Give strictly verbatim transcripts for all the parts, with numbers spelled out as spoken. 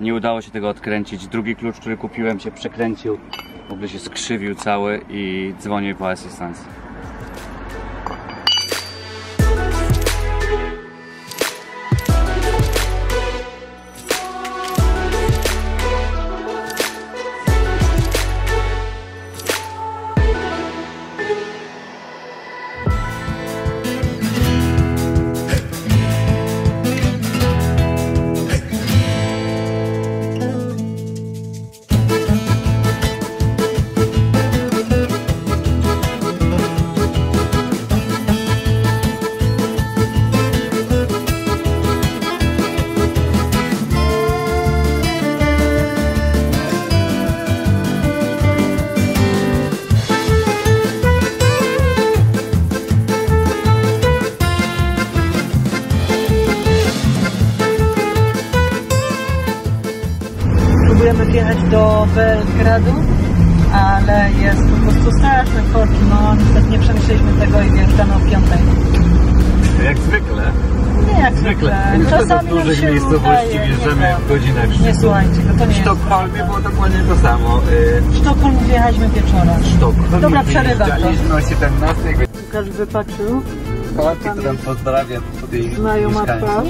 Nie udało się tego odkręcić. Drugi klucz, który kupiłem, się przekręcił. W ogóle się skrzywił cały i dzwonię po asystans. Próbujemy wjechać do Belgradu, ale jest po prostu straszny korki, no niestety nie przemyśleliśmy tego i wjeżdżamy o piątej. Jak zwykle. Nie jak zwykle. Czasami w dużych miejscowości wjeżdżamy w godzinach szczytu. Nie słuchajcie, no to nie W Sztokholmie było dokładnie to samo. W Sztokholmie wjechaliśmy wieczorem. Sztokholm. Dobra, przerywam to. Wjeżdżaliśmy o siedemnastej godzinie. Łukasz wypatrzył. Kołatki, którą pozdrawiam po tej Znają ma twarz.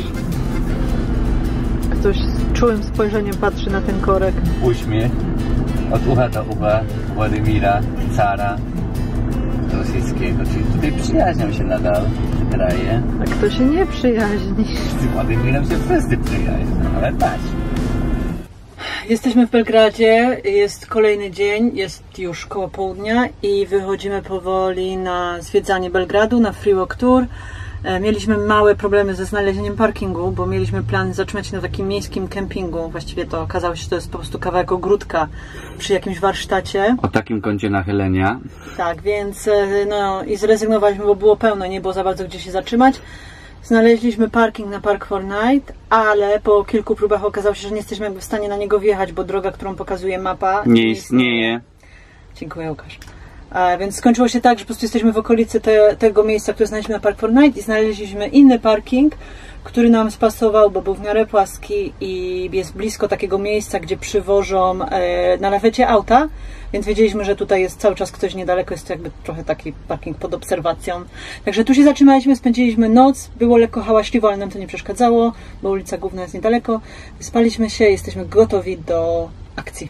Ktoś z czułym spojrzeniem patrzy na ten korek. Uśmiech od ucha do ucha Władimira, cara rosyjskiego, czyli tutaj przyjaźnią się nadal te kraje. A kto się nie przyjaźni? Z Władimirem się wszyscy przyjaźnią, ale tak. Jesteśmy w Belgradzie, jest kolejny dzień, jest już koło południa i wychodzimy powoli na zwiedzanie Belgradu, na free walk tour. Mieliśmy małe problemy ze znalezieniem parkingu, bo mieliśmy plan zatrzymać się na takim miejskim kempingu. Właściwie to okazało się, że to jest po prostu kawałek ogródka przy jakimś warsztacie. O takim kącie nachylenia. Tak, więc no i zrezygnowaliśmy, bo było pełno, nie było za bardzo gdzie się zatrzymać. Znaleźliśmy parking na Park for Night, ale po kilku próbach okazało się, że nie jesteśmy jakby w stanie na niego wjechać, bo droga, którą pokazuje mapa, nie istnieje. Dziękuję, Łukasz. A więc skończyło się tak, że po prostu jesteśmy w okolicy te, tego miejsca, które znaleźliśmy na Park for Night i znaleźliśmy inny parking, który nam spasował, bo był w miarę płaski i jest blisko takiego miejsca, gdzie przywożą e, na lawecie auta, więc wiedzieliśmy, że tutaj jest cały czas ktoś niedaleko, jest to jakby trochę taki parking pod obserwacją. Także tu się zatrzymaliśmy, spędziliśmy noc, było lekko hałaśliwo, ale nam to nie przeszkadzało, bo ulica główna jest niedaleko. Wyspaliśmy się, jesteśmy gotowi do akcji.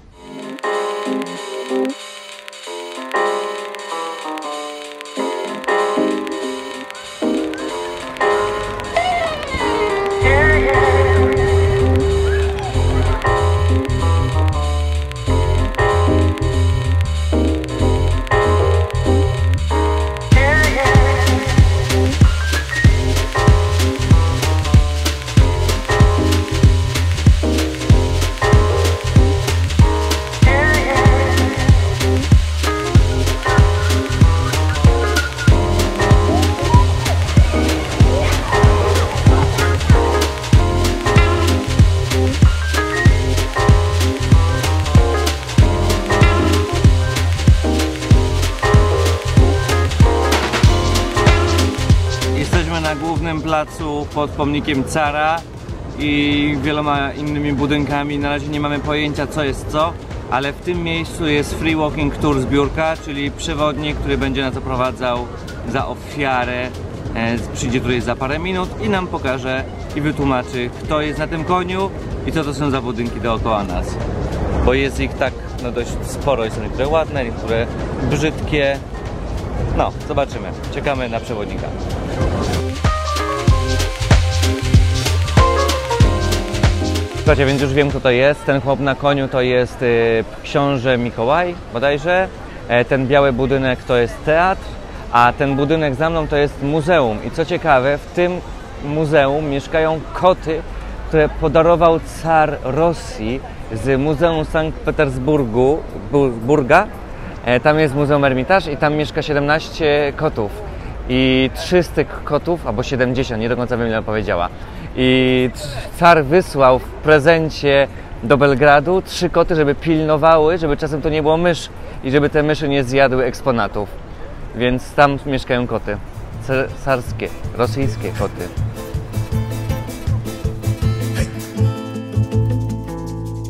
Na głównym placu pod pomnikiem cara i wieloma innymi budynkami. Na razie nie mamy pojęcia, co jest co, ale w tym miejscu jest free walking tour zbiórka, czyli przewodnik, który będzie nas oprowadzał za ofiarę. E, przyjdzie tutaj za parę minut i nam pokaże i wytłumaczy, kto jest na tym koniu i co to są za budynki dookoła nas. Bo jest ich tak no, dość sporo, są niektóre ładne, niektóre brzydkie. No, zobaczymy. Czekamy na przewodnika. Słuchajcie, więc już wiem, kto to jest. Ten chłop na koniu to jest y, książę Mikołaj bodajże. E, ten biały budynek to jest teatr, a ten budynek za mną to jest muzeum. I co ciekawe, w tym muzeum mieszkają koty, które podarował car Rosji z Muzeum Sankt Petersburgu, Burga. E, tam jest Muzeum Ermitaż i tam mieszka siedemnaście kotów. I trzy z tych kotów, albo siedemdziesiąt, nie do końca wiem, ile powiedziała. I car wysłał w prezencie do Belgradu trzy koty, żeby pilnowały, żeby czasem to nie było mysz i żeby te myszy nie zjadły eksponatów. Więc tam mieszkają koty. Carskie, rosyjskie koty.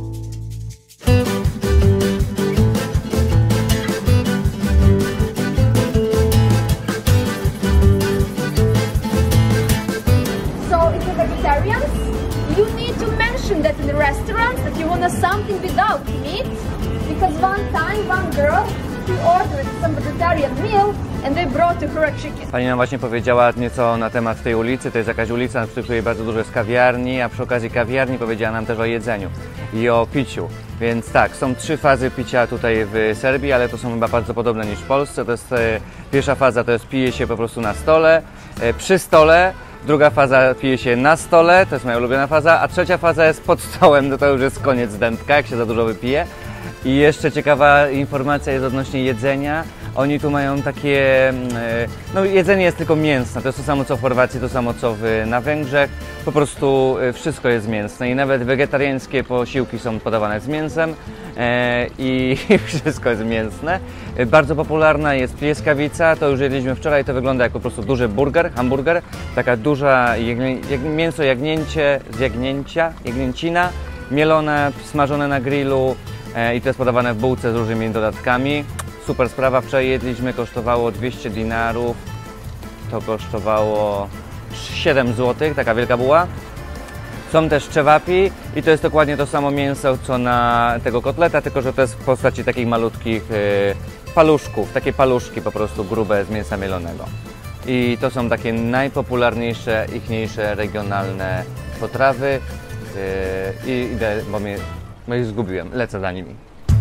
that in the restaurants that you want something without meat, because one time one girl she ordered some vegetarian meal and they brought to her a chicken. Pani nam właśnie powiedziała nieco na temat tej ulicy. To jest jakaś ulica, przy której bardzo dużo jest kawiarni, a przy okazji kawiarni powiedziała nam też o jedzeniu i o piciu. Więc tak, są trzy fazy picia tutaj w Serbii, ale to są chyba bardzo podobne niż w Polsce. To jest e, pierwsza faza, to jest pije się po prostu na stole, e, przy stole. Druga faza pije się na stole, to jest moja ulubiona faza, a trzecia faza jest pod stołem, no to już jest koniec dętka, jak się za dużo wypije. I jeszcze ciekawa informacja jest odnośnie jedzenia. Oni tu mają takie, no jedzenie jest tylko mięsne, to jest to samo co w Chorwacji, to samo co w, na Węgrzech. Po prostu wszystko jest mięsne i nawet wegetariańskie posiłki są podawane z mięsem e, i wszystko jest mięsne. Bardzo popularna jest pieskawica, to już jedliśmy wczoraj, to wygląda jak po prostu duży burger, hamburger. Taka duża jagnię, jak, mięso jagnięcie z jagnięcia, jagnięcina, mielone, smażone na grillu e, i to jest podawane w bułce z różnymi dodatkami. Super sprawa, wczoraj jedliśmy, kosztowało dwieście dinarów, to kosztowało siedem złotych, taka wielka buła. Są też czewapi i to jest dokładnie to samo mięso co na tego kotleta, tylko że to jest w postaci takich malutkich y, paluszków, takie paluszki po prostu grube z mięsa mielonego. I to są takie najpopularniejsze, ichniejsze regionalne potrawy y, i idę, bo mnie, bo ich zgubiłem, lecę za nimi.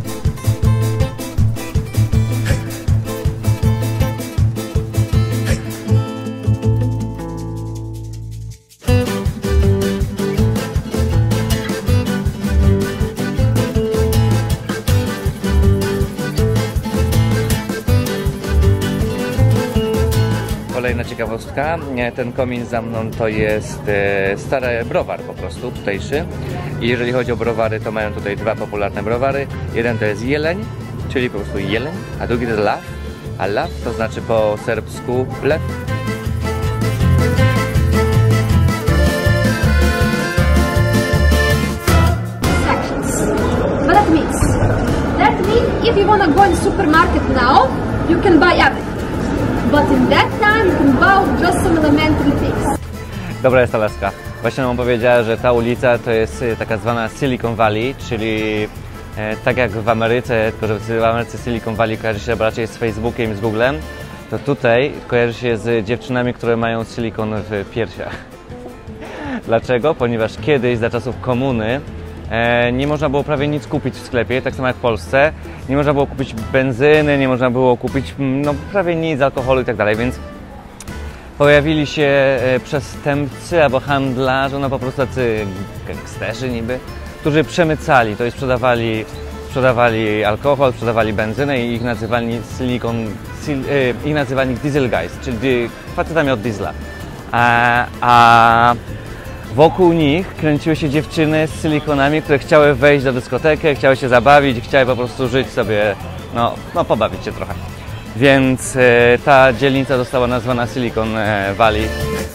Kolejna ciekawostka, ten komin za mną to jest e, stary browar po prostu, tutejszy. I jeżeli chodzi o browary, to mają tutaj dwa popularne browary. Jeden to jest jeleń, czyli po prostu jeleń, a drugi to jest law. A law to znaczy po serbsku lew. What that means? That means if you want to go in supermarket now, you can buy everything. But in that time you can buy just some elementary things. Dobra jest ta laska. Właśnie nam powiedziała, że ta ulica to jest taka zwana Silicon Valley, czyli e, tak jak w Ameryce, tylko że w Ameryce Silicon Valley kojarzy się raczej z Facebookiem i z Googlem, to tutaj kojarzy się z dziewczynami, które mają silikon w piersiach. Dlaczego? Ponieważ kiedyś, za czasów komuny, e, nie można było prawie nic kupić w sklepie, tak samo jak w Polsce. Nie można było kupić benzyny, nie można było kupić no, prawie nic, alkoholu i tak dalej, więc pojawili się e, przestępcy albo handlarze, no po prostu tacy gangsterzy niby, którzy przemycali, to jest sprzedawali, sprzedawali alkohol, sprzedawali benzynę i ich nazywali silikon, sil, e, ich nazywali diesel guys, czyli facetami od diesla. A, a wokół nich kręciły się dziewczyny z silikonami, które chciały wejść do dyskoteki, chciały się zabawić, chciały po prostu żyć sobie, no, no pobawić się trochę. Więc e, ta dzielnica została nazwana Silicon Valley.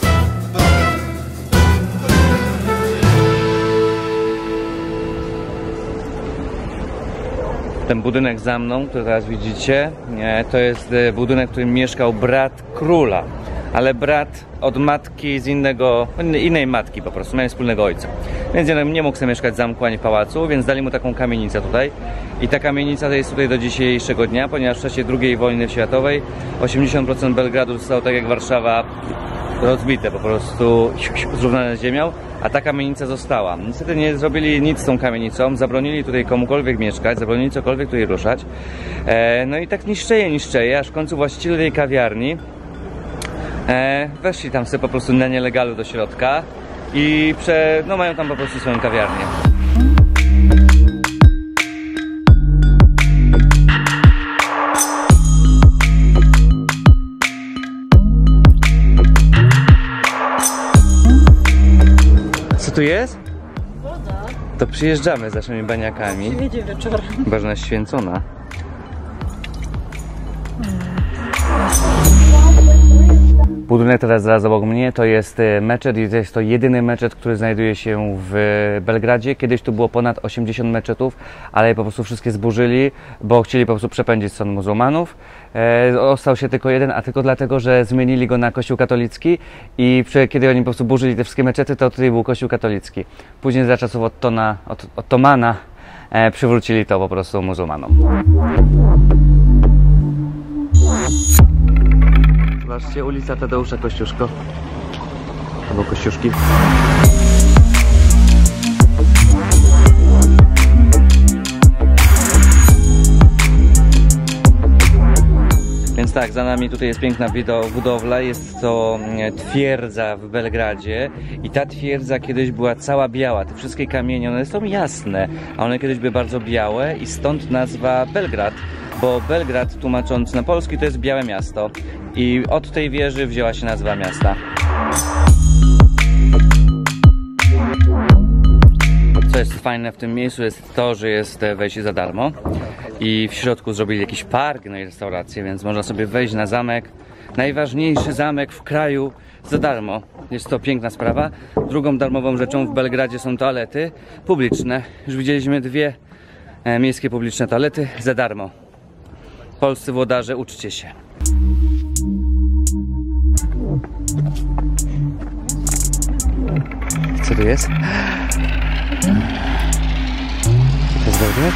Ten budynek za mną, który teraz widzicie, e, to jest e, budynek, w którym mieszkał brat króla. Ale brat od matki z innego, innej matki po prostu, miał wspólnego ojca. Więc nie mógł sobie mieszkać w zamku ani w pałacu, więc dali mu taką kamienicę tutaj. I ta kamienica jest tutaj do dzisiejszego dnia, ponieważ w czasie drugiej wojny światowej osiemdziesiąt procent Belgradu zostało, tak jak Warszawa, rozbite, po prostu zrównane z ziemią, a ta kamienica została. Niestety nie zrobili nic z tą kamienicą, zabronili tutaj komukolwiek mieszkać, zabronili cokolwiek tutaj ruszać. E, no i tak niszczeje, niszczeje, aż w końcu właściciele tej kawiarni E, weszli tam sobie po prostu na nielegalu do środka i prze, no mają tam po prostu swoją kawiarnię. Co tu jest? Woda. To przyjeżdżamy z naszymi baniakami. Przyjedzie wieczorem. Chyba święcona. Hmm. Budynek teraz zaraz obok mnie to jest meczet i to jest to jedyny meczet, który znajduje się w Belgradzie. Kiedyś tu było ponad osiemdziesiąt meczetów, ale po prostu wszystkie zburzyli, bo chcieli po prostu przepędzić stąd muzułmanów. E, ostał się tylko jeden, a tylko dlatego, że zmienili go na kościół katolicki i przy, kiedy oni po prostu burzyli te wszystkie meczety, to tutaj był kościół katolicki. Później za czasów Ottona, Ott, Ottomana e, przywrócili to po prostu muzułmanom. Zobaczcie, ulica Tadeusza Kościuszko, albo Kościuszki. Więc tak, za nami tutaj jest piękna budowla, jest to twierdza w Belgradzie i ta twierdza kiedyś była cała biała, te wszystkie kamienie, one są jasne, a one kiedyś były bardzo białe i stąd nazwa Belgrad, bo Belgrad, tłumacząc na polski, to jest białe miasto i od tej wieży wzięła się nazwa miasta. Co jest fajne w tym miejscu jest to, że jest wejście za darmo i w środku zrobili jakiś park, no i restaurację, więc można sobie wejść na zamek, najważniejszy zamek w kraju za darmo. Jest to piękna sprawa. Drugą darmową rzeczą w Belgradzie są toalety publiczne. Już widzieliśmy dwie e, miejskie publiczne toalety za darmo. Polscy włodarze, uczcie się. Co tu jest? Co to jest Belgrad?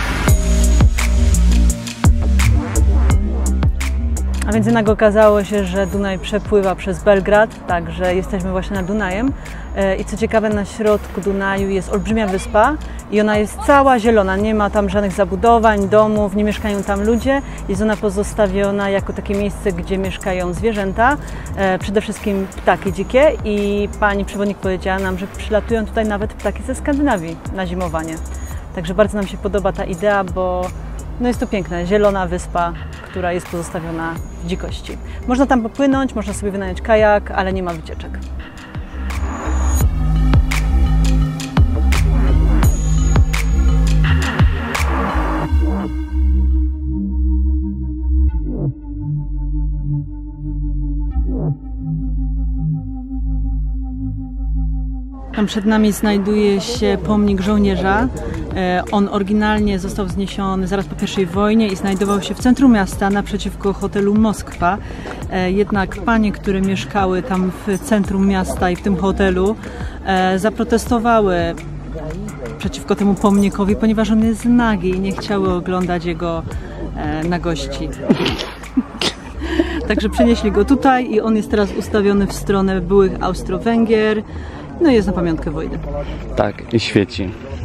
A więc jednak okazało się, że Dunaj przepływa przez Belgrad, także jesteśmy właśnie nad Dunajem. I co ciekawe, na środku Dunaju jest olbrzymia wyspa i ona jest cała zielona, nie ma tam żadnych zabudowań, domów, nie mieszkają tam ludzie. Jest ona pozostawiona jako takie miejsce, gdzie mieszkają zwierzęta, przede wszystkim ptaki dzikie i pani przewodnik powiedziała nam, że przylatują tutaj nawet ptaki ze Skandynawii na zimowanie. Także bardzo nam się podoba ta idea, bo no jest to piękna, zielona wyspa, która jest pozostawiona w dzikości. Można tam popłynąć, można sobie wynająć kajak, ale nie ma wycieczek. Tam przed nami znajduje się pomnik żołnierza. On oryginalnie został wzniesiony zaraz po pierwszej wojnie i znajdował się w centrum miasta naprzeciwko hotelu Moskwa. Jednak panie, które mieszkały tam w centrum miasta i w tym hotelu, zaprotestowały przeciwko temu pomnikowi, ponieważ on jest nagi i nie chciały oglądać jego nagości. Także przenieśli go tutaj i on jest teraz ustawiony w stronę byłych Austro-Węgier. No i jest na pamiątkę wojny. Tak, i świeci.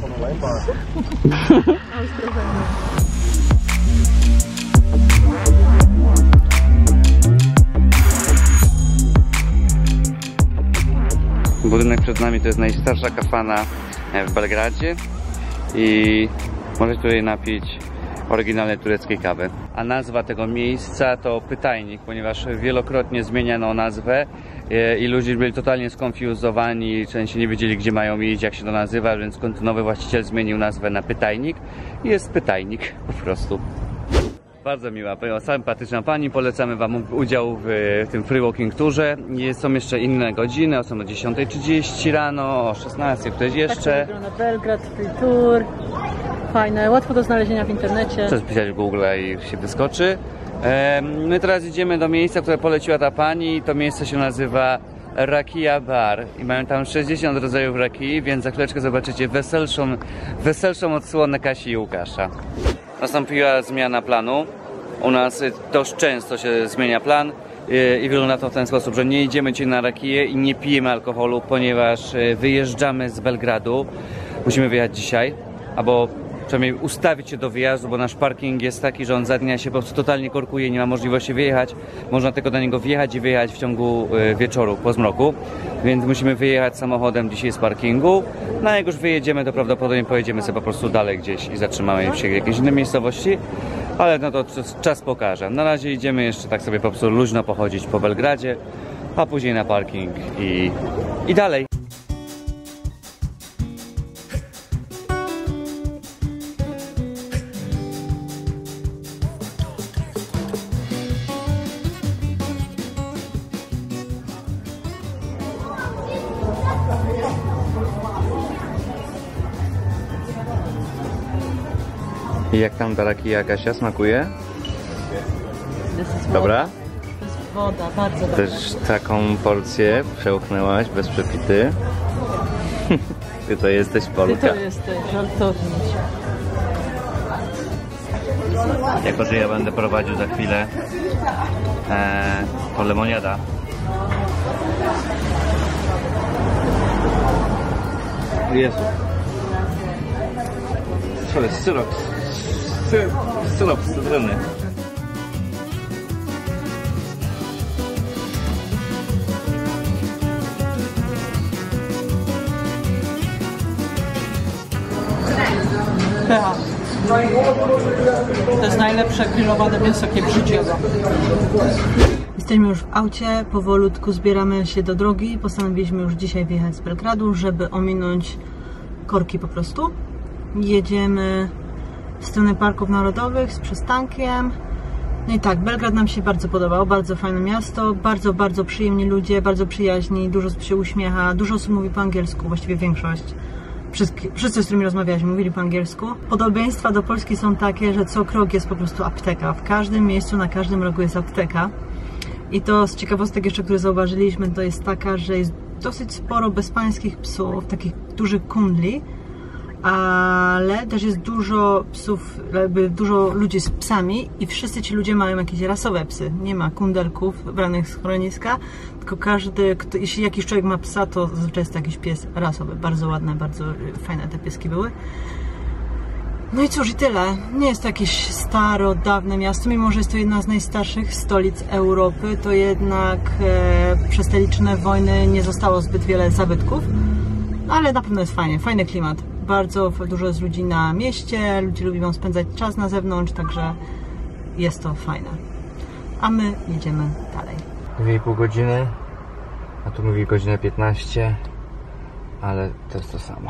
Budynek przed nami to jest najstarsza kafana w Belgradzie i możecie tutaj napić oryginalnej tureckiej kawy. A nazwa tego miejsca to Pytajnik, ponieważ wielokrotnie zmieniano nazwę i ludzie byli totalnie skonfuzowani, części nie wiedzieli, gdzie mają iść, jak się to nazywa, więc nowy właściciel zmienił nazwę na Pytajnik i jest Pytajnik po prostu. Bardzo miła, sympatyczna pani, polecamy wam udział w tym free walking tourze. Są jeszcze inne godziny, są o dziesiątej trzydzieści rano, o szesnastej ktoś jeszcze. Tak wygląda Belgrad, free tour. Fajne, łatwo do znalezienia w internecie. Chcę wpisać w Google i się wyskoczy. My teraz idziemy do miejsca, które poleciła ta pani. To miejsce się nazywa Rakia Bar i mają tam sześćdziesiąt rodzajów rakii, więc za chwileczkę zobaczycie weselszą, weselszą odsłonę Kasi i Łukasza. Nastąpiła zmiana planu. U nas dość często się zmienia plan i wygląda to w ten sposób, że nie idziemy dzisiaj na rakiję i nie pijemy alkoholu, ponieważ wyjeżdżamy z Belgradu. Musimy wyjechać dzisiaj, albo przynajmniej ustawić się do wyjazdu, bo nasz parking jest taki, że on za dnia się po prostu totalnie korkuje, nie ma możliwości wyjechać. Można tylko do niego wjechać i wyjechać w ciągu wieczoru, po zmroku. Więc musimy wyjechać samochodem dzisiaj z parkingu. No a jak już wyjedziemy, to prawdopodobnie pojedziemy sobie po prostu dalej gdzieś i zatrzymamy się w jakiejś innej miejscowości. Ale no to czas pokaże. Na razie idziemy jeszcze tak sobie po prostu luźno pochodzić po Belgradzie, a później na parking i, i dalej. I jak tam daraki Kasia smakuje? Dobra? To jest woda, bardzo dobra. Też taką porcję przełknęłaś bez przepity. Ty to jesteś Polka. Ty to jesteś, żartownik. Jako, że ja będę prowadził za chwilę e, po lemoniada. Jezu. To jest syrop. Sy syrop z cytryny. Pycha. To jest najlepsze grillowane mięso, jakie w życiu jadłam. Jesteśmy już w aucie, powolutku zbieramy się do drogi. Postanowiliśmy już dzisiaj wyjechać z Belgradu, żeby ominąć korki po prostu. Jedziemy w stronę parków narodowych z przystankiem. No i tak, Belgrad nam się bardzo podobał, bardzo fajne miasto, bardzo, bardzo przyjemni ludzie, bardzo przyjaźni, dużo osób się uśmiecha, dużo osób mówi po angielsku, właściwie większość. Wszyscy, wszyscy, z którymi rozmawialiśmy, mówili po angielsku. Podobieństwa do Polski są takie, że co krok jest po prostu apteka. W każdym miejscu, na każdym rogu jest apteka. I to z ciekawostek jeszcze, które zauważyliśmy, to jest taka, że jest dosyć sporo bezpańskich psów, takich dużych kundli, ale też jest dużo psów, jakby dużo ludzi z psami i wszyscy ci ludzie mają jakieś rasowe psy. Nie ma kundelków branych z schroniska, tylko każdy, kto, jeśli jakiś człowiek ma psa, to zazwyczaj jest to jakiś pies rasowy. Bardzo ładne, bardzo fajne te pieski były. No i cóż, i tyle. Nie jest to jakieś staro, dawne miasto, mimo że jest to jedna z najstarszych stolic Europy, to jednak e, przez te liczne wojny nie zostało zbyt wiele zabytków, ale na pewno jest fajnie, fajny klimat. Bardzo dużo jest ludzi na mieście, ludzie lubią spędzać czas na zewnątrz, także jest to fajne. A my jedziemy dalej. dwie i pół godziny, a tu mówi godzinę piętnaście, ale to jest to samo.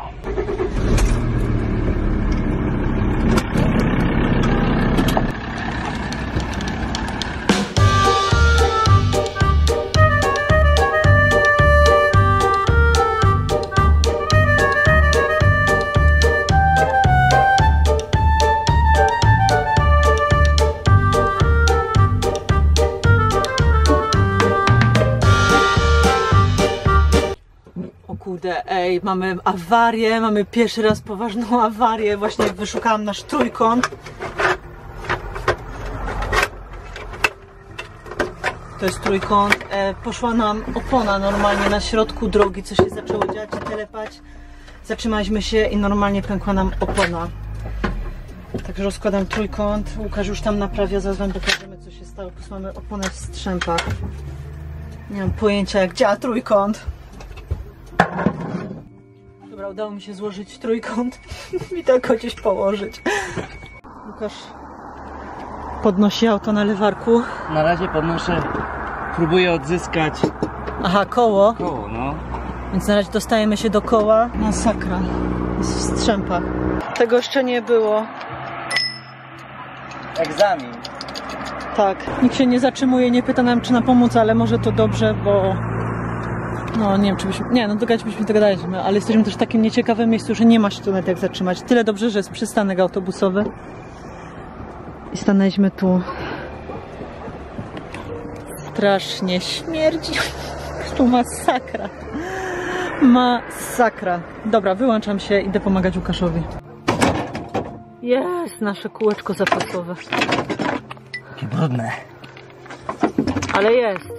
Ej, mamy awarię, mamy pierwszy raz poważną awarię. Właśnie wyszukałam nasz trójkąt. To jest trójkąt. E, poszła nam opona normalnie na środku drogi, co się zaczęło dziać i telepać. Zatrzymaliśmy się i normalnie pękła nam opona. Także rozkładam trójkąt. Łukasz już tam naprawia, zaraz wam pokażemy, co się stało. Po prostu mamy oponę w strzępach. Nie mam pojęcia, jak działa trójkąt. Dobra, udało mi się złożyć trójkąt i tak gdzieś położyć. Łukasz podnosi auto na lewarku. Na razie podnoszę, próbuję odzyskać Aha, koło. koło, no. Więc na razie dostajemy się do koła. Masakra. Jest w strzępach. Tego jeszcze nie było. Egzamin. Tak. Nikt się nie zatrzymuje, nie pyta nam, czy nam pomóc, ale może to dobrze, bo... No nie wiem, czy byśmy... Nie, no dogadać byśmy dogadaliśmy, ale jesteśmy też w takim nieciekawym miejscu, że nie ma się tu nawet jak zatrzymać. Tyle dobrze, że jest przystanek autobusowy. I stanęliśmy tu. Strasznie śmierdzi. Tu masakra. Masakra. Dobra, wyłączam się, idę pomagać Łukaszowi. Jest nasze kółeczko zapasowe. Jakie brudne. Ale jest.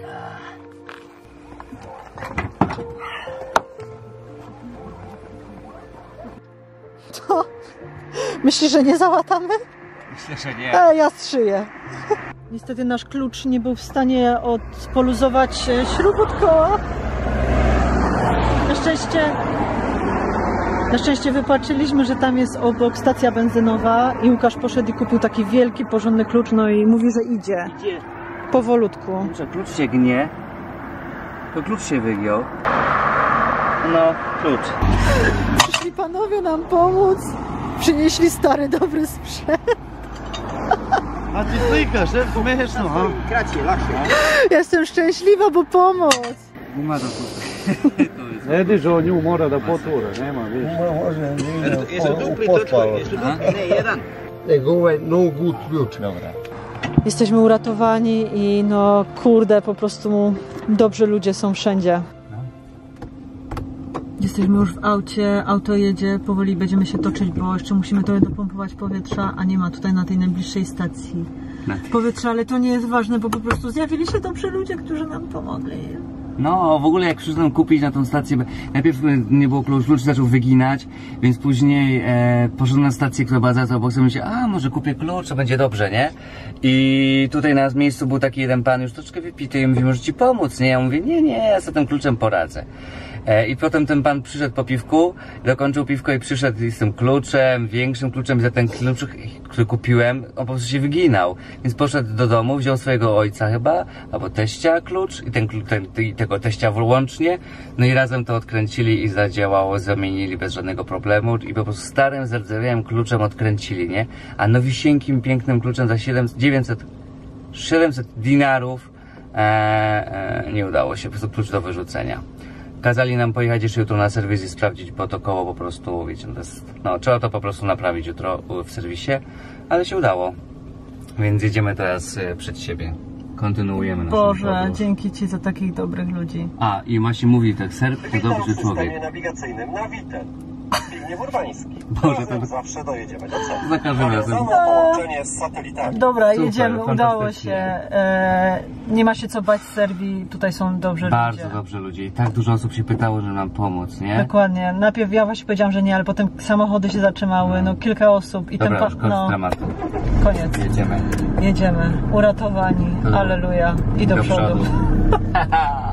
Co? Myślisz, że nie załatamy? Myślę, że nie. E, ja strzyję. Niestety nasz klucz nie był w stanie odpoluzować śrub od koła. Na szczęście, na szczęście wypatrzyliśmy, że tam jest obok stacja benzynowa i Łukasz poszedł i kupił taki wielki, porządny klucz, no i mówi, że idzie. Idzie. Powolutku. Kurczę, klucz się gnie. To klucz się wygiął. No, klucz. Przyszli panowie nam pomóc. Przynieśli stary, dobry sprzęt. A ty cykasz, to śmieszno, ha? Kracie, lasie. Jestem szczęśliwa, bo pomoc. Nie ma do tutaj. Ne diže on nju, mora da poture, nema više. Može, nije Jesu dupli točkovi, jesu dupli, ne, jedan. They go and no good future. Dobra. Jesteśmy uratowani i no kurde, po prostu dobrzy ludzie są wszędzie. Jesteśmy już w aucie, auto jedzie, powoli będziemy się toczyć, bo jeszcze musimy trochę dopompować powietrza, a nie ma tutaj na tej najbliższej stacji powietrza, ale to nie jest ważne, bo po prostu zjawili się dobrzy ludzie, którzy nam pomogli. No, w ogóle jak przyszedłem kupić na tą stację, najpierw nie było klucz, klucz zaczął wyginać, więc później e, poszedłem na stację, która była za to, bo sobie myślałem, a może kupię klucz, to będzie dobrze, nie? I tutaj na miejscu był taki jeden pan już troszkę wypity i mówi, może ci pomóc, nie? Ja mówię, nie, nie, ja sobie tym kluczem poradzę. I potem ten pan przyszedł po piwku, dokończył piwko i przyszedł z tym kluczem, większym kluczem, za ten klucz, który kupiłem, on po prostu się wyginał. Więc poszedł do domu, wziął swojego ojca chyba, albo teścia klucz i ten, ten, i tego teścia łącznie, no i razem to odkręcili i zadziałało, zamienili bez żadnego problemu i po prostu starym, zardzewiałym kluczem odkręcili, nie? A nowisieńkim, pięknym kluczem za siedemset, dziewięćset, siedemset dinarów e, e, nie udało się, po prostu klucz do wyrzucenia. Kazali nam pojechać jeszcze jutro na serwis i sprawdzić, bo to koło po prostu, wiecie, to jest, no trzeba to po prostu naprawić jutro w serwisie, ale się udało. Więc jedziemy teraz przed siebie. Kontynuujemy naszą Boże, podróż. dzięki Ci za takich dobrych ludzi. A, i Masi mówi tak, Serb to dobry człowiek. W nawigacyjnym na Witel. Pilnie Urbański. Boże, to zawsze dojedziemy do celu. za każdym razem. Samo połączenie z satelitami. Dobra, Super, jedziemy, udało fantastycznie. się. E, nie ma się co bać z Serbii, tutaj są dobrzy Bardzo ludzie. dobrze ludzie i tak dużo osób się pytało, żeby nam pomóc, nie? Dokładnie. Najpierw ja właśnie powiedziałam, że nie, ale potem samochody się zatrzymały, no kilka osób i Dobra, ten już pa- koniec no, dramatu. koniec. Jedziemy. Jedziemy. Uratowani. Do- Alleluja. I do, Do przodu. przodu.